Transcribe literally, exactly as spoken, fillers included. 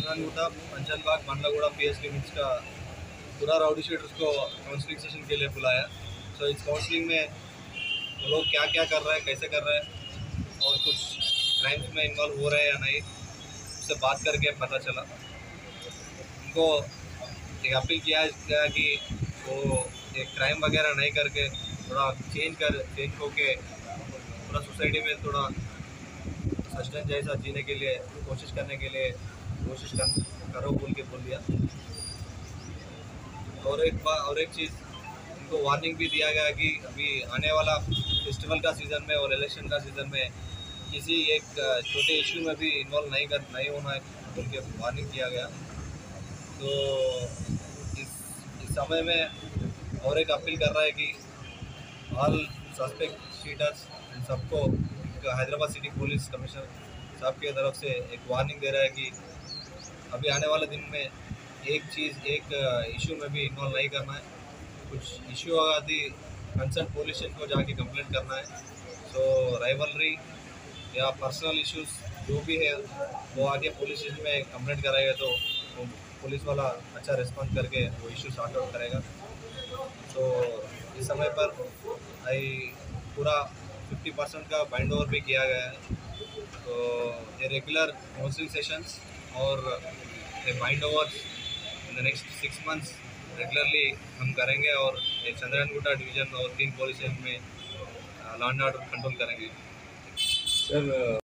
चंद्रनगुट्टा पंचनबाग मंडलगुड़ा PS limits का पूरा rowdy sheeters को काउंसलिंग सेशन के लिए बुलाया। सो इस काउंसलिंग में वो लोग क्या क्या कर रहे हैं, कैसे कर रहे हैं और कुछ क्राइम्स में इन्वॉल्व हो रहे हैं या नहीं, उससे बात करके पता चला। उनको एक अपील किया गया कि वो एक क्राइम वगैरह नहीं करके थोड़ा चेंज कर चेंज होके थोड़ा सोसाइटी में थोड़ा सस्टेन जैसा जीने के लिए कोशिश करने के लिए कोशिश कर करो बोल के बोल दिया। और एक बात और एक चीज़ उनको वार्निंग भी दिया गया कि अभी आने वाला फेस्टिवल का सीज़न में और इलेक्शन का सीज़न में किसी एक छोटे इशू में भी इन्वॉल्व नहीं कर नहीं होना है बोल के वार्निंग किया गया। तो इस इस समय में और एक अपील कर रहा है कि ऑल सस्पेक्ट शीटर्स इन सबको हैदराबाद सिटी पुलिस कमिश्नर साहब की तरफ से एक वार्निंग दे रहा है कि अभी आने वाले दिन में एक चीज़ एक इशू में भी इन्वॉल्व नहीं करना है। कुछ इशू होगा तो कंसर्न पुलिस स्टेशन को जाके कंप्लेंट करना है। सो राइवलरी या पर्सनल इश्यूज जो भी है वो आगे पुलिस स्टेशन में कंप्लेंट कराएगा तो वो पुलिस वाला अच्छा रिस्पॉन्स करके वो इशू सॉर्ट आउट करेगा। तो इस समय पर आई पूरा फिफ्टी परसेंट का बाइंड ओवर भी किया गया है। तो ये रेगुलर काउंसलिंग सेशंस और ये bind over in the next six months regularly हम करेंगे और एक चंद्रनगुट्टा डिवीज़न और तीन पुलिस स्टेशन में लॉ एंड ऑर्डर कंट्रोल करेंगे। सर